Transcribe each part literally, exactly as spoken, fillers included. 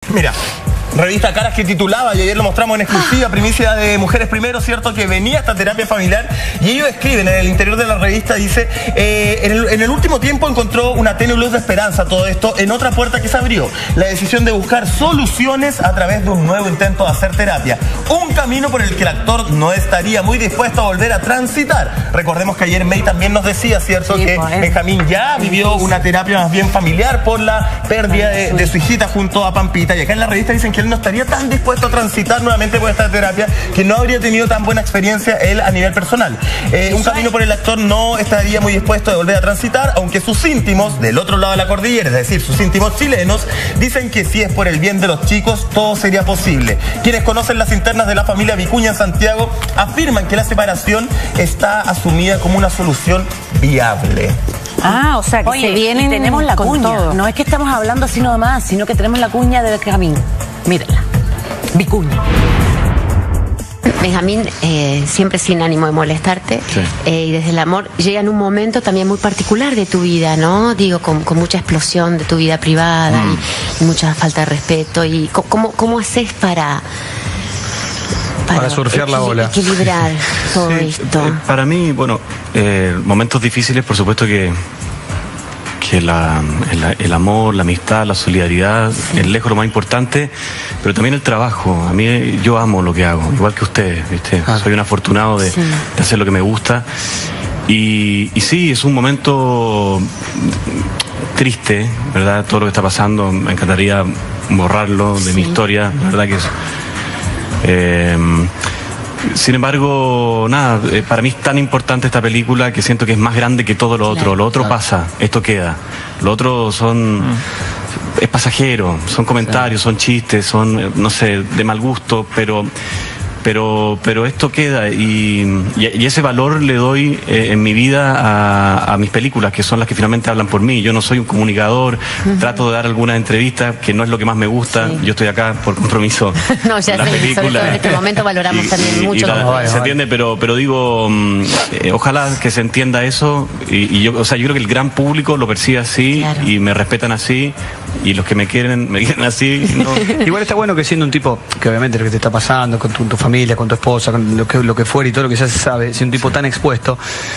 Mira, revista Caras que titulaba, y ayer lo mostramos en exclusiva, primicia de Mujeres Primero, ¿cierto? Que venía esta terapia familiar, y ellos escriben en el interior de la revista, dice, eh, en, el, en el último tiempo encontró una tenue luz de esperanza todo esto en otra puerta que se abrió, la decisión de buscar soluciones a través de un nuevo intento de hacer terapia, un camino por el que el actor no estaría muy dispuesto a volver a transitar. Recordemos que ayer May también nos decía, ¿cierto? Sí, que pues, Benjamín ya vivió una terapia más bien familiar por la pérdida de, de su hijita junto a Pampita, y acá en la revista dicen que él no estaría tan dispuesto a transitar nuevamente por esta terapia, que no habría tenido tan buena experiencia él a nivel personal. Eh, un camino por el actor no estaría muy dispuesto a volver a transitar, aunque sus íntimos, del otro lado de la cordillera, es decir, sus íntimos chilenos, dicen que si es por el bien de los chicos, todo sería posible. Quienes conocen las internas de la familia Vicuña en Santiago afirman que la separación está asumida como una solución viable. Ah, o sea, que Oye, se vienen tenemos la con cuña. todo. No es que estamos hablando así nomás, sino que tenemos la cuña de Benjamín. Mírala. Vicuña. Benjamín, eh, siempre sin ánimo de molestarte, sí. eh, y desde el amor llega en un momento también muy particular de tu vida, ¿no? Digo, con, con mucha explosión de tu vida privada mm. y, y mucha falta de respeto. Y ¿Cómo, cómo haces para... Para, para surfear la ola. Equilibrar todo sí, esto? Eh, para mí, bueno, eh, momentos difíciles, por supuesto que que la, el, el amor, la amistad, la solidaridad sí. es lejos lo más importante, pero también el trabajo. A mí, yo amo lo que hago, igual que ustedes, ¿viste? Ah. Soy un afortunado de, sí. de hacer lo que me gusta. Y, y sí, es un momento triste, ¿verdad? Todo lo que está pasando, me encantaría borrarlo de sí. mi historia, ¿verdad? Que es... Eh, sin embargo, nada, eh, para mí es tan importante esta película que siento que es más grande que todo lo otro. Claro, lo otro claro. pasa, esto queda. Lo otro son... Mm. es pasajero, son comentarios, claro. son chistes, son, no sé, de mal gusto, pero... Pero, pero esto queda y, y ese valor le doy eh, en mi vida a, a mis películas, que son las que finalmente hablan por mí. Yo no soy un comunicador, uh-huh. trato de dar algunas entrevistas, que no es lo que más me gusta. Sí. Yo estoy acá por compromiso. No, ya sé, sobre todo en este momento valoramos y, también y, mucho. Y la, como vale, se vale. entiende, pero, pero digo, eh, ojalá que se entienda eso. Y, y yo, o sea, yo creo que el gran público lo percibe así claro. y me respetan así. Y los que me quieren, me quieren así. No. Igual está bueno que siendo un tipo, que obviamente lo que te está pasando con tu, tu familia, con tu esposa, con lo que, lo que fuera y todo lo que ya se sabe, siendo un tipo tan expuesto,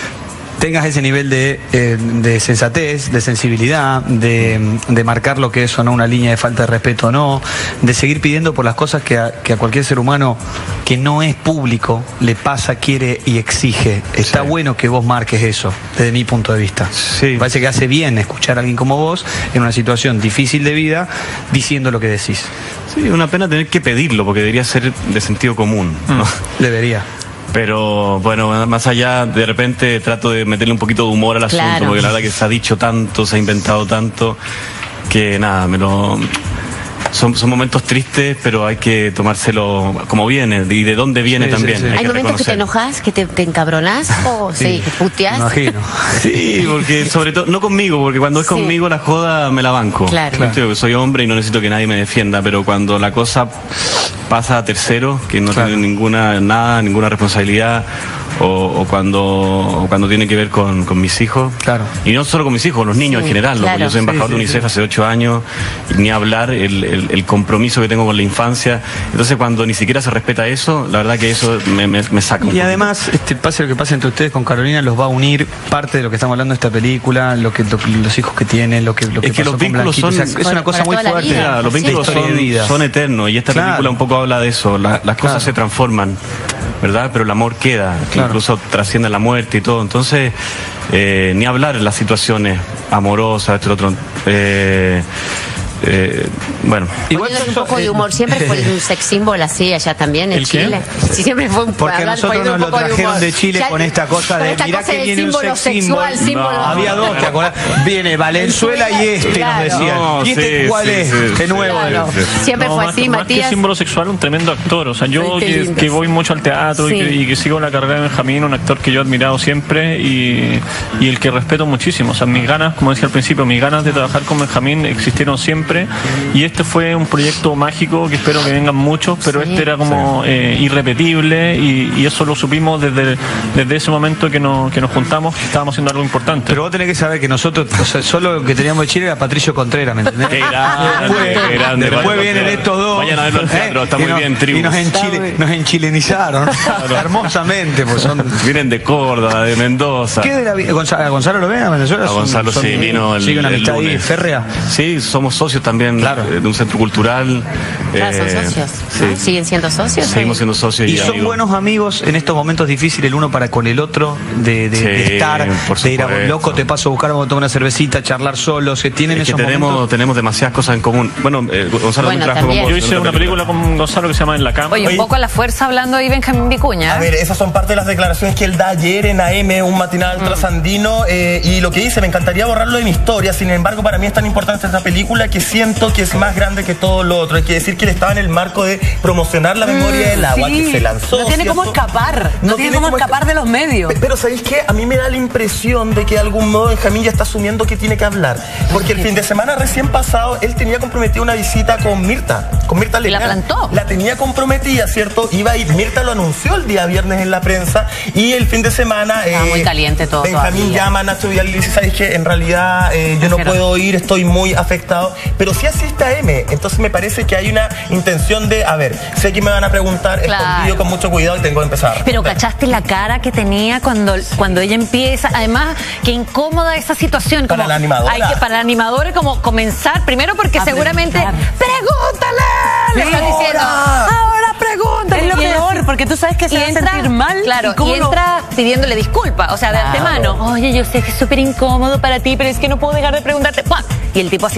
tengas ese nivel de, eh, de sensatez, de sensibilidad, de, de marcar lo que es o no una línea de falta de respeto o no, de seguir pidiendo por las cosas que a, que a cualquier ser humano que no es público le pasa, quiere y exige. Está sí. bueno que vos marques eso, desde mi punto de vista. Sí. Me parece que hace bien escuchar a alguien como vos en una situación difícil de vida diciendo lo que decís. Sí, una pena tener que pedirlo, porque debería ser de sentido común, ¿no? Debería. Pero bueno, más allá, de repente trato de meterle un poquito de humor al asunto, claro. porque la verdad que se ha dicho tanto, se ha inventado tanto, que nada, me lo... Son, son momentos tristes, pero hay que tomárselo como viene y de dónde viene sí, también. Sí, sí. Hay, hay momentos reconocer. que te enojas, que te, te encabronas o sí, que puteas. Imagino. Sí, porque sobre todo, no conmigo, porque cuando es sí. conmigo la joda me la banco. Claro. claro. Soy hombre y no necesito que nadie me defienda, pero cuando la cosa pasa a terceros, que no claro. tienen ninguna, nada, ninguna responsabilidad, o, o cuando o cuando tiene que ver con, con mis hijos, claro. y no solo con mis hijos, los niños sí, en general, claro. yo soy embajador sí, sí, de UNICEF sí. hace ocho años, y ni hablar el, el, el compromiso que tengo con la infancia. Entonces cuando ni siquiera se respeta eso, la verdad que eso me, me, me saca un Y además, este, pase lo que pase entre ustedes con Carolina, los va a unir parte de lo que estamos hablando de esta película, lo que lo, los hijos que tienen, lo que, lo que es que los vínculos son, o sea, es una cosa muy fuerte, claro, los vínculos sí, son, son eternos, y esta claro. película un poco habla de eso. La, las claro. cosas se transforman, ¿verdad? Pero el amor queda, claro. incluso trasciende la muerte y todo. Entonces, eh, ni hablar de las situaciones amorosas, esto y lo otro. Eh, Eh, bueno, igual un poco de humor, siempre fue un sex symbol así allá también en Chile. Sí, siempre fue un porque a nosotros nos lo trajeron de, de Chile ya, con esta cosa de esta mirá cosa que de viene símbolo un sex sexual, symbol. símbolo. No, había dos que acordar. Viene Valenzuela y este claro. nos decían. No, ¿y este sí, cuál sí, es? Sí, de nuevo. Claro. Sí, sí. Siempre no, fue más, así, más Matías. Que símbolo sexual, un tremendo actor. O sea, yo que, que voy mucho al teatro sí. y, que, y que sigo la carrera de Benjamín, un actor que yo he admirado siempre y, y el que respeto muchísimo. O sea, mis ganas, como decía al principio, mis ganas de trabajar con Benjamín existieron siempre, y este fue un proyecto mágico que espero que vengan muchos, pero Sí, este era como eh, irrepetible y, y eso lo supimos desde, desde ese momento que nos, que nos juntamos, que estábamos haciendo algo importante. Pero vos tenés que saber que nosotros, o sea, solo lo que teníamos de Chile era Patricio Contreras, ¿me entendés? Qué grande, Después, qué grande, después Patricio vienen Contreras. estos dos. Vayan a verlo al teatro, está muy y nos- bien, Tribus. Y nos, enchile, nos enchilenizaron hermosamente, pues son... Vienen de Córdoba, de Mendoza. ¿Qué de la vi- Gonzalo, ¿A Gonzalo lo ven a Venezuela? A Son- Gonzalo son- sí vino el, Sigue una el amistad ahí lunes. férrea. Sí, somos socios también Claro. eh, de un centro cultural. Claro, son eh, socios. sí. ¿no? ¿Siguen siendo socios? Seguimos siendo socios Y y, son amigos. buenos amigos en estos momentos difíciles el uno para con el otro, de, de- Sí, de estar, por de ir a supuesto. loco, te paso a buscar, vamos a tomar una cervecita, charlar solos, que tienen Es que esos tenemos, momentos. tenemos demasiadas cosas en común. Bueno, eh, Gonzalo Bueno, también trabaja también. con Yo vos hice en una otra película con Gonzalo que se llama En la Cama. Oye, un poco a la fuerza hablando ahí Benjamín Vicuña. A ver, esas son parte de las declaraciones que él da ayer en A M, un matinal trasandino, eh, y lo que dice, me encantaría borrarlo de mi historia, sin embargo, para mí es tan importante esta película que siento que es más grande que todo lo otro. Hay que decir que él estaba en el marco de promocionar la memoria del agua, Sí, que se lanzó. no tiene cómo ¿cierto? escapar, no, tiene cómo escapar de los medios. Pe- Pero ¿sabéis qué? A mí me da la impresión de que de algún modo Benjamín ya está asumiendo que tiene que hablar. Porque el fin de semana recién pasado, él tenía comprometida una visita con Mirta, con Mirta Y la Legrand. plantó. La tenía comprometida, ¿cierto? Iba a ir, Mirta lo anunció el día viernes en la prensa y el fin de semana... Estaba muy caliente todo Benjamín todavía. llama a Nacho Vidal y le dice, ¿sabes qué? En realidad eh, yo no Pero- puedo ir, estoy muy afectado. Pero sí asiste a M. Entonces me parece que hay una intención de, a ver, sé que me van a preguntar, Claro. escondido con mucho cuidado y tengo que empezar. Pero ¿cachaste la cara que tenía cuando, cuando ella empieza? Además, qué incómoda esa situación. Para como la animadora. Hay que, para la animadora, como comenzar, primero porque A seguramente, preguntar. ¡pregúntale! Le Sí. están diciendo, Ahora. ahora pregúntale. Es lo Y él- peor, porque tú sabes que se y va a entra, sentir mal. claro, y, cómo lo- entra pidiéndole disculpas, o sea, de Claro. antemano. Oye, yo sé que es súper incómodo para ti, pero es que no puedo dejar de preguntarte. ¡Pam! Y el tipo así,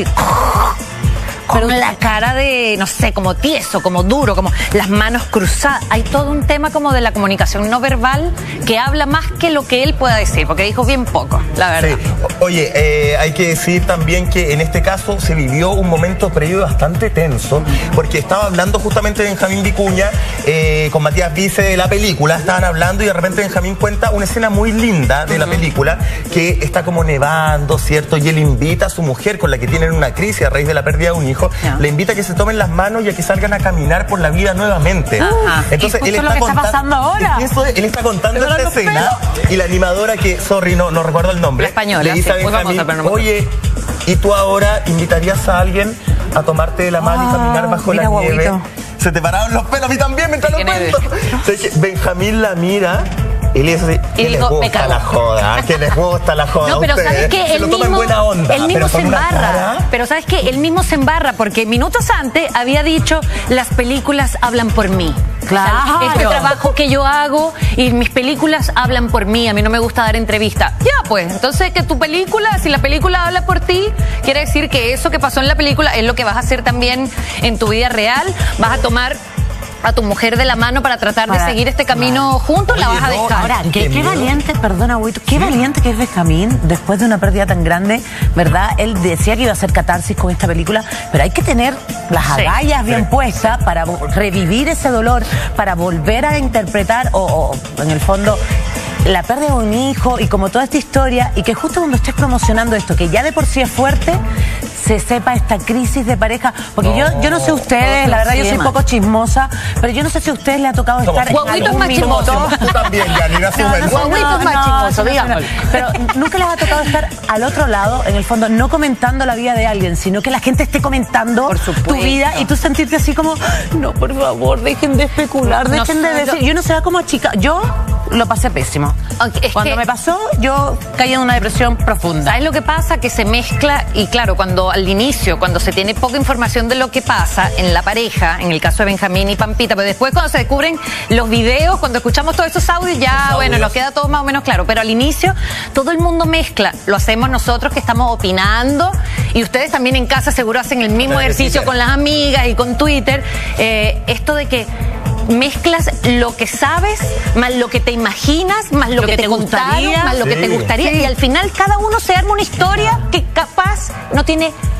con la cara de, no sé, como tieso, como duro, como las manos cruzadas. Hay todo un tema como de la comunicación no verbal que habla más que lo que él pueda decir, porque dijo bien poco, la verdad. Sí. O- Oye, eh, hay que decir también que en este caso se vivió un momento previo bastante tenso, porque estaba hablando justamente Benjamín Vicuña eh, con Matías Vice de la película, estaban hablando y de repente Benjamín cuenta una escena muy linda de la película, que está como nevando, ¿cierto? Y él invita a su mujer, con la que tienen una crisis a raíz de la pérdida de un hijo, Ya. le invita a que se tomen las manos y a que salgan a caminar por la vida nuevamente. Ajá. Entonces Y él justo está, lo que está contan- pasando ahora. Eso, él está contando Pero esta los escena y la animadora que, sorry, no, no recuerdo el nombre, La española, le dice sí, a muy Benjamín, famosa, pero no me acuerdo. oye, ¿y tú ahora invitarías a alguien a tomarte de la mano y Ah, caminar bajo mira, la nieve? guaguito. Se te pararon los pelos a mí también mientras lo Qué nieve. cuento. Entonces, que Benjamín la mira y le dice, Y que les digo, me gusta cago. la joda, que les gusta la joda. No, pero ustedes. ¿sabes qué? Se Él lo toman mismo, buena onda, él mismo pero se con una embarra. cara- Pero ¿sabes qué? Él mismo se embarra porque minutos antes había dicho, las películas hablan por mí. Claro. O sea, este trabajo que yo hago y mis películas hablan por mí. A mí no me gusta dar entrevistas. Ya, pues, entonces que tu película, si la película habla por ti, quiere decir que eso que pasó en la película es lo que vas a hacer también en tu vida real. Vas a tomar a tu mujer de la mano para tratar Para- de seguir este camino juntos, la Oye, vas a no, dejar. Ahora, Qué qué, qué miedo. valiente, perdona, Huito, qué valiente que es Benjamín después de una pérdida tan grande, ¿verdad? Él decía que iba a hacer catarsis con esta película, pero hay que tener las Sí. agallas bien puestas para vo- revivir ese dolor, para volver a interpretar, o, o, en el fondo, la pérdida de un hijo y como toda esta historia, y que justo cuando estés promocionando esto, que ya de por sí es fuerte, se sepa esta crisis de pareja, porque No, yo, yo no sé ustedes, la verdad yo soy un poco chismosa, pero yo no sé si a ustedes les ha tocado Somos- estar en Guaguito es algún más minuto- chismoso. Tú también, Yanira, asúmelo. Guaguito es más chismoso, digámoslo. Pero nunca les ha tocado estar al otro lado, en el fondo, no comentando la vida de alguien, sino que la gente esté comentando Por supuesto. tu vida y tú sentirte así como, no, por favor, dejen de especular, No, dejen de no, decir. yo- Yo no sé cómo chica, yo lo pasé pésimo. Ok, es Cuando que- me pasó, yo caí en una depresión profunda. ¿Sabes lo que pasa? Que se mezcla, y claro, cuando al inicio, cuando se tiene poca información de lo que pasa en la pareja, en el caso de Benjamín y Pampita, pero después cuando se descubren los videos, cuando escuchamos todos esos audios, ya, Los bueno, audios. nos queda todo más o menos claro. Pero al inicio, todo el mundo mezcla. Lo hacemos nosotros que estamos opinando, y ustedes también en casa seguro hacen el mismo Ustedes ejercicio sí, con las amigas y con Twitter. Eh, esto de que mezclas lo que sabes, más lo que te imaginas, más lo, que, te contaron, gustaría. más lo que Sí. te gustaría, y al final cada uno se arma una historia que capaz no tiene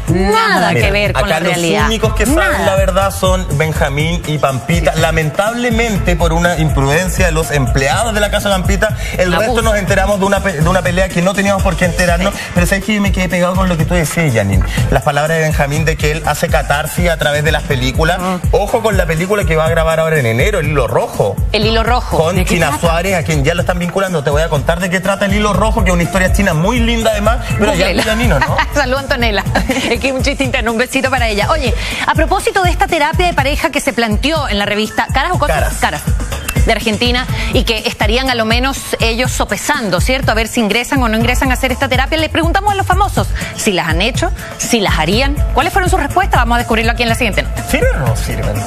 nada Mira, que ver con la acá realidad. Los únicos que Nada. saben la verdad son Benjamín y Pampita. Lamentablemente, por una imprudencia de los empleados de la casa Pampita, el Abuso. resto nos enteramos de una, pe- de una pelea que no teníamos por qué enterarnos. Pero sabes que yo me quedé pegado con lo que tú decías, Janine. Las palabras de Benjamín de que él hace catarsis a través de las películas. Ojo con la película que va a grabar ahora en enero, El Hilo Rojo. El hilo rojo. Con ¿De qué China trata? Suárez, a quien ya lo están vinculando. Te voy a contar de qué trata El Hilo Rojo, que es una historia china muy linda además. Pero ya Googleela. Janino, ¿no? Saludos, Antonella. Es que un chiste interno, un besito para ella. Oye, a propósito de esta terapia de pareja que se planteó en la revista Caras o Cosas, Caras. Caras de Argentina, y que estarían a lo menos ellos sopesando, ¿cierto? A ver si ingresan o no ingresan a hacer esta terapia. Les preguntamos a los famosos si las han hecho, si las harían. ¿Cuáles fueron sus respuestas? Vamos a descubrirlo aquí en la siguiente nota. ¿Sirven o no sirven?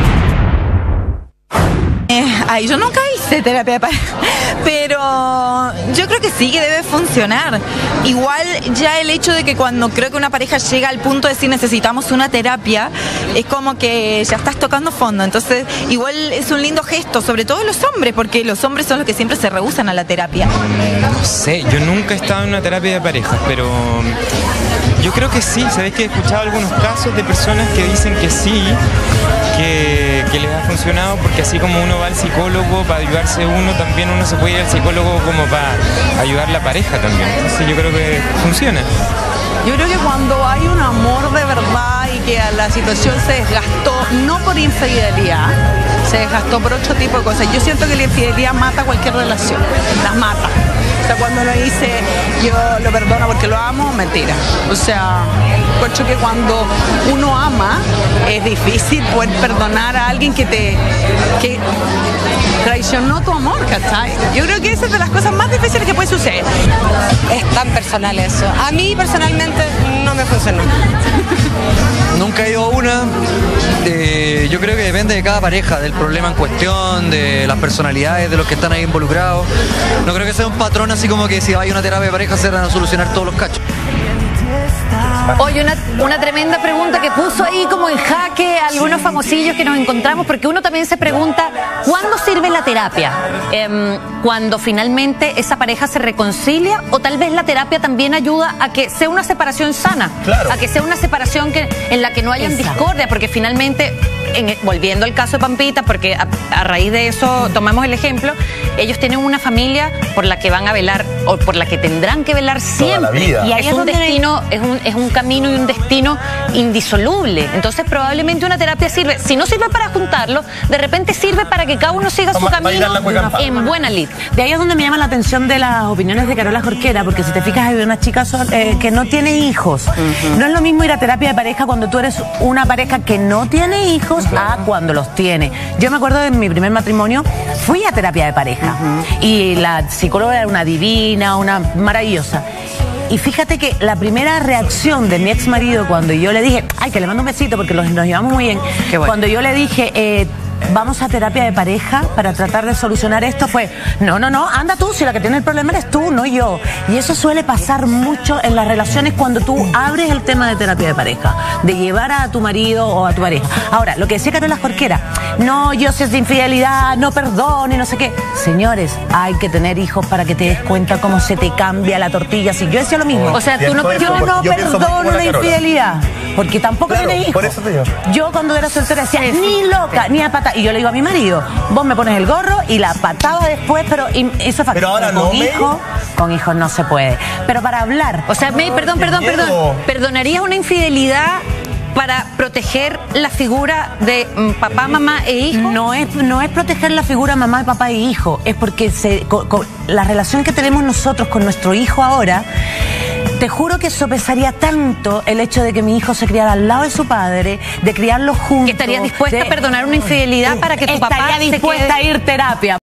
Eh, ay, yo nunca hice terapia de pareja, pero yo creo que sí que debe funcionar. Igual ya el hecho de que cuando creo que una pareja llega al punto de decir necesitamos una terapia, es como que ya estás tocando fondo. Entonces igual es un lindo gesto, sobre todo los hombres, porque los hombres son los que siempre se rehúsan a la terapia. No sé, yo nunca he estado en una terapia de pareja, pero yo creo que sí. Sabés que he escuchado algunos casos de personas que dicen que sí, que, que les ha funcionado, porque así como uno va al psicólogo para ayudarse uno, también uno se puede ir al psicólogo como para ayudar a la pareja también. Entonces yo creo que funciona. Yo creo que cuando hay un amor de verdad y que la situación se desgastó, no por infidelidad, se desgastó por otro tipo de cosas. Yo siento que la infidelidad mata cualquier relación, las mata. O sea, cuando uno dice, yo lo perdono porque lo amo, mentira. O sea, creo que cuando uno ama, es difícil poder perdonar a alguien que te que traicionó tu amor, ¿cachai? Yo creo que esa es de las cosas más difíciles que puede suceder. Es tan personal eso. A mí personalmente no me funcionó. Nunca he ido a una. Eh, yo creo que depende de cada pareja, del problema en cuestión, de las personalidades de los que están ahí involucrados. No creo que sea un patrón así como que si hay una terapia de pareja se van a solucionar todos los cachos. Oye, una, una tremenda pregunta que puso ahí como en jaque a algunos famosillos que nos encontramos, porque uno también se pregunta, ¿cuándo sirve la terapia? Eh, ¿Cuando finalmente esa pareja se reconcilia? ¿O tal vez la terapia también ayuda a que sea una separación sana? Claro. A que sea una separación que, en la que no hayan discordia, porque finalmente, en, volviendo al caso de Pampita, porque a, a raíz de eso tomamos el ejemplo, ellos tienen una familia por la que van a velar, o por la que tendrán que velar siempre. la vida. Y ahí es un destino, es un, es un camino y un destino indisoluble. Entonces probablemente una terapia sirve, si no sirve para juntarlo, de repente sirve para que cada uno siga su Para bailar la camino cueca. en buena lid. De ahí es donde me llama la atención de las opiniones de Carola Jorquera, porque si te fijas hay una chica sol- eh, que no tiene hijos. Uh-huh. No es lo mismo ir a terapia de pareja cuando tú eres una pareja que no tiene hijos uh-huh. a cuando los tiene. Yo me acuerdo de mi primer matrimonio, fui a terapia de pareja uh-huh. y la psicóloga era una divina, una maravillosa. Y fíjate que la primera reacción de mi ex marido cuando yo le dije, ay, que le mando un besito porque los, nos llevamos muy bien, Qué bueno. Cuando yo le dije, eh, vamos a terapia de pareja para tratar de solucionar esto, fue, no, no, no, anda tú, si la que tiene el problema eres tú, no yo. Y eso suele pasar mucho en las relaciones cuando tú abres el tema de terapia de pareja, de llevar a tu marido o a tu pareja. Ahora, lo que decía Carola Jorquera, no, yo sé de infidelidad, no perdone, no sé qué. Señores, hay que tener hijos para que te des cuenta cómo se te cambia la tortilla. Si yo decía lo mismo. O sea, tú no, Yo Yo no yo pienso perdono como la la Carola. infidelidad, porque tampoco Claro, tiene hijos. por eso te digo. Yo cuando era soltera decía, ni loca, ni a pata. Y yo le digo a mi marido, vos me pones el gorro y la pataba después, pero y eso es fácil. Pero ahora con no, May. hijos, con hijos no se puede. Pero para hablar, O sea, May, perdón, qué perdón, miedo. perdón. ¿Perdonarías una infidelidad para proteger la figura de mm, papá, mamá e hijo? no es no es proteger la figura mamá, papá y hijo, es porque se, co- co- la relación que tenemos nosotros con nuestro hijo ahora. Te juro que sopesaría tanto el hecho de que mi hijo se criara al lado de su padre, de criarlo juntos. ¿Que estarías dispuesta de- a perdonar una infidelidad para que tu papá Estaría se dispuesta quede? a ir a terapia.